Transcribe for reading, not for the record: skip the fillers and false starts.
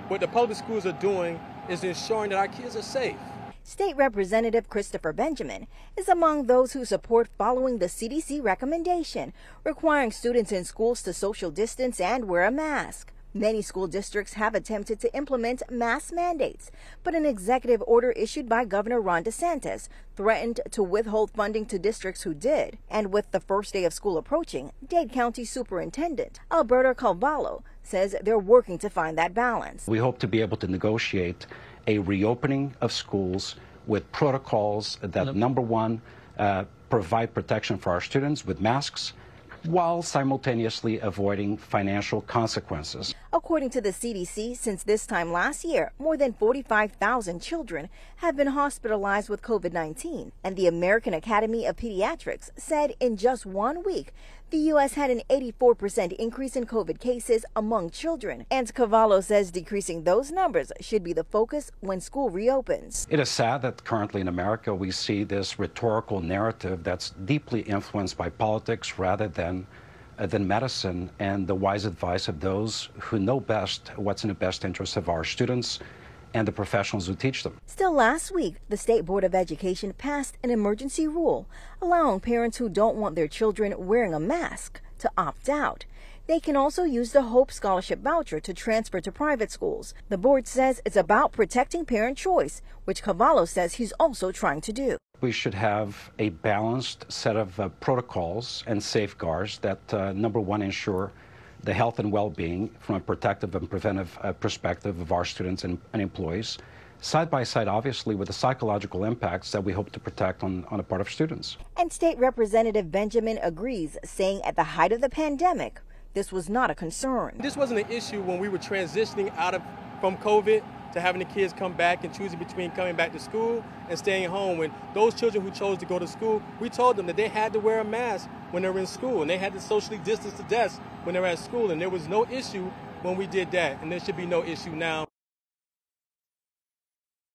what the public schools are doing is ensuring that our kids are safe. State Representative Christopher Benjamin is among those who support following the CDC recommendation, requiring students in schools to social distance and wear a mask. Many school districts have attempted to implement mask mandates, but an executive order issued by Governor Ron DeSantis threatened to withhold funding to districts who did. And with the first day of school approaching, Dade County Superintendent Alberto Carvalho says they're working to find that balance. We hope to be able to negotiate a reopening of schools with protocols that, number one, provide protection for our students with masks, while simultaneously avoiding financial consequences. According to the CDC, since this time last year, more than 45,000 children have been hospitalized with COVID-19. And the American Academy of Pediatrics said in just 1 week, the U.S. had an 84% increase in COVID cases among children. And Carvalho says decreasing those numbers should be the focus when school reopens. It is sad that currently in America we see this rhetorical narrative that's deeply influenced by politics rather than medicine and the wise advice of those who know best what's in the best interest of our students and the professionals who teach them. Still last week, the State Board of Education passed an emergency rule allowing parents who don't want their children wearing a mask to opt out. They can also use the Hope Scholarship voucher to transfer to private schools. The board says it's about protecting parent choice, which Carvalho says he's also trying to do. We should have a balanced set of protocols and safeguards that, number one, ensure the health and well-being from a protective and preventive perspective of our students and employees, side by side, obviously, with the psychological impacts that we hope to protect on the part of students. And State Representative Benjamin agrees, saying at the height of the pandemic, this was not a concern. This wasn't an issue when we were transitioning from COVID to having the kids come back and choosing between coming back to school and staying home. When those children who chose to go to school, we told them that they had to wear a mask when they were in school, and they had to socially distance the desks when they were at school, and there was no issue when we did that, and there should be no issue now.